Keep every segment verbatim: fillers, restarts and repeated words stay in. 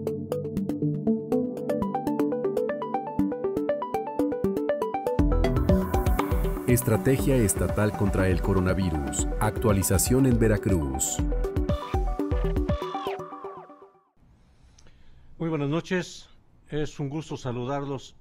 Estrategia Estatal contra el Coronavirus. Actualización en Veracruz. Muy buenas noches, es un gusto saludarlos.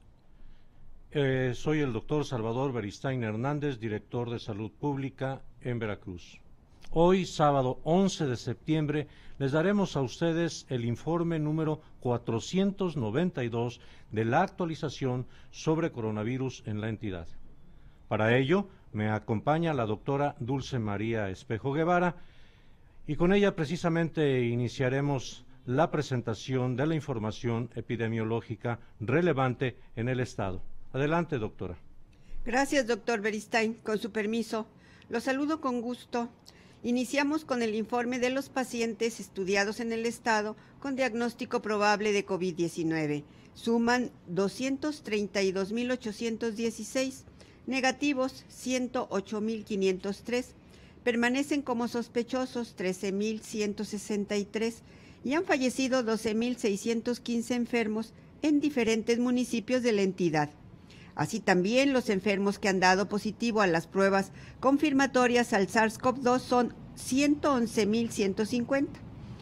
Eh, soy el doctor Salvador Beristain Hernández, director de Salud Pública en Veracruz. Hoy, sábado once de septiembre, les daremos a ustedes el informe número cuatrocientos noventa y dos de la actualización sobre coronavirus en la entidad. Para ello, me acompaña la doctora Dulce María Espejo Guevara y con ella precisamente iniciaremos la presentación de la información epidemiológica relevante en el Estado. Adelante, doctora. Gracias, doctor Beristain. Con su permiso, lo saludo con gusto. Iniciamos con el informe de los pacientes estudiados en el Estado con diagnóstico probable de COVID diecinueve. Suman doscientos treinta y dos mil ochocientos dieciséis. Negativos, ciento ocho mil quinientos tres, permanecen como sospechosos trece mil ciento sesenta y tres y han fallecido doce mil seiscientos quince enfermos en diferentes municipios de la entidad. Así también los enfermos que han dado positivo a las pruebas confirmatorias al SARS CoV dos son ciento once mil ciento cincuenta.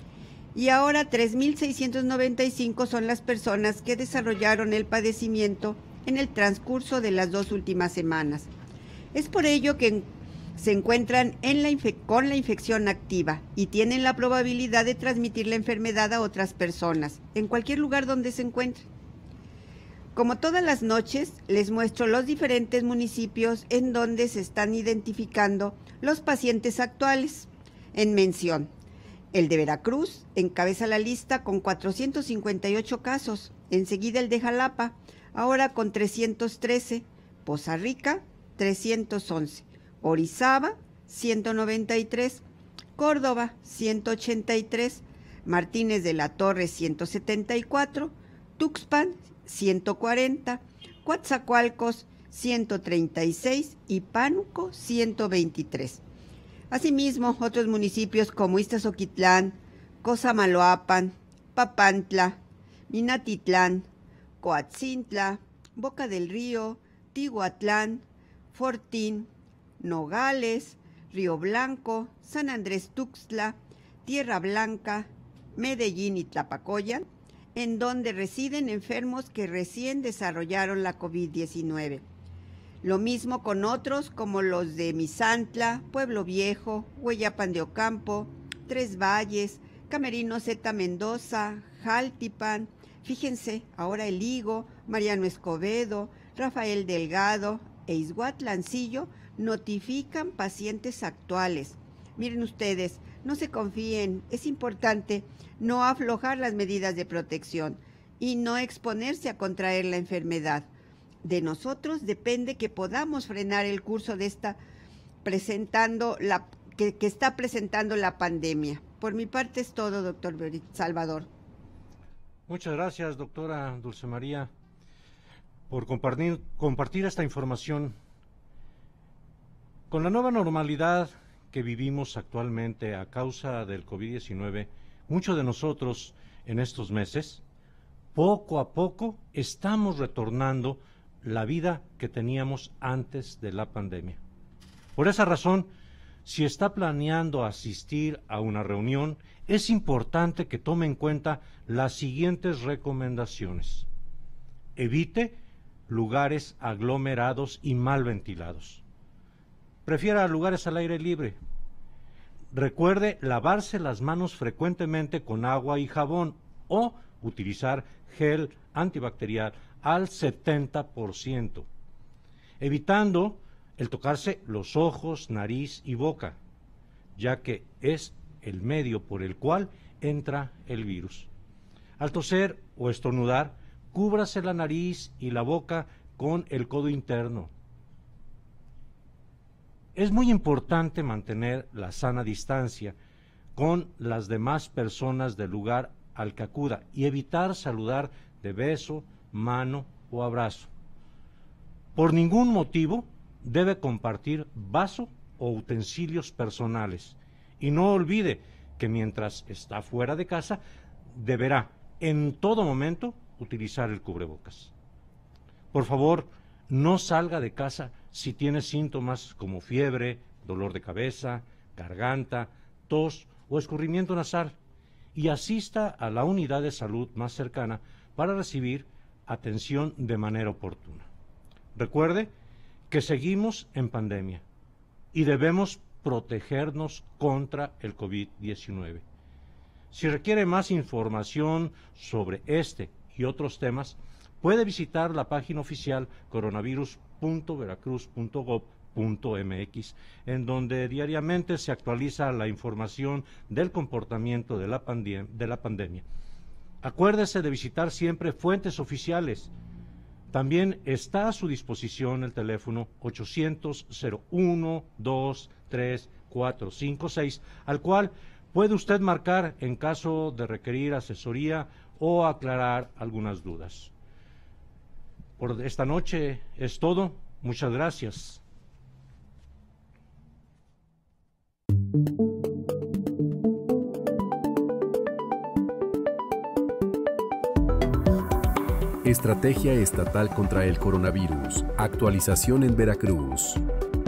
Y ahora tres mil seiscientos noventa y cinco son las personas que desarrollaron el padecimiento en el transcurso de las dos últimas semanas. Es por ello que se encuentran en la con la infección activa y tienen la probabilidad de transmitir la enfermedad a otras personas, en cualquier lugar donde se encuentren. Como todas las noches, les muestro los diferentes municipios en donde se están identificando los pacientes actuales. En mención, el de Veracruz encabeza la lista con cuatrocientos cincuenta y ocho casos, enseguida el de Jalapa, ahora con trescientos trece, Poza Rica, trescientos once, Orizaba, ciento noventa y tres, Córdoba, ciento ochenta y tres, Martínez de la Torre, ciento setenta y cuatro, Tuxpan, ciento cuarenta, Coatzacoalcos, ciento treinta y seis y Pánuco, ciento veintitrés. Asimismo, otros municipios como Iztazoquitlán, Cosamaloapan, Papantla, Minatitlán, Coatzintla, Boca del Río, Tihuatlán, Fortín, Nogales, Río Blanco, San Andrés Tuxtla, Tierra Blanca, Medellín y Tlapacoyan, en donde residen enfermos que recién desarrollaron la COVID diecinueve. Lo mismo con otros como los de Misantla, Pueblo Viejo, Hueyapan de Ocampo, Tres Valles, Camerino Zeta Mendoza, Jaltipan. Fíjense, ahora El Higo, Mariano Escobedo, Rafael Delgado e Izhuatlancillo notifican pacientes actuales. Miren ustedes, no se confíen, es importante no aflojar las medidas de protección y no exponerse a contraer la enfermedad. De nosotros depende que podamos frenar el curso de esta presentando la que, que está presentando la pandemia. Por mi parte es todo, doctor Salvador. Muchas gracias, doctora Dulce María, por compartir, compartir esta información. Con la nueva normalidad que vivimos actualmente a causa del COVID diecinueve, muchos de nosotros en estos meses, poco a poco estamos retornando la vida que teníamos antes de la pandemia. Por esa razón, si está planeando asistir a una reunión, es importante que tome en cuenta las siguientes recomendaciones. Evite lugares aglomerados y mal ventilados. Prefiera lugares al aire libre. Recuerde lavarse las manos frecuentemente con agua y jabón o utilizar gel antibacterial al setenta por ciento, evitando el tocarse los ojos, nariz y boca, ya que es el medio por el cual entra el virus. Al toser o estornudar, cúbrase la nariz y la boca con el codo interno. Es muy importante mantener la sana distancia con las demás personas del lugar al que acuda y evitar saludar de beso, mano o abrazo. Por ningún motivo debe compartir vaso o utensilios personales y no olvide que mientras está fuera de casa deberá en todo momento utilizar el cubrebocas. Por favor, no salga de casa si tiene síntomas como fiebre, dolor de cabeza, garganta, tos o escurrimiento nasal y asista a la unidad de salud más cercana para recibir atención de manera oportuna. Recuerde que seguimos en pandemia y debemos protegernos contra el COVID diecinueve. Si requiere más información sobre este y otros temas, puede visitar la página oficial coronavirus punto veracruz punto gob punto mx, en donde diariamente se actualiza la información del comportamiento de la, pandem- de la pandemia. Acuérdese de visitar siempre fuentes oficiales. También está a su disposición el teléfono ochocientos cero uno dos tres cuatro cinco seis, al cual puede usted marcar en caso de requerir asesoría o aclarar algunas dudas. Por esta noche es todo. Muchas gracias. Estrategia Estatal contra el Coronavirus. Actualización en Veracruz.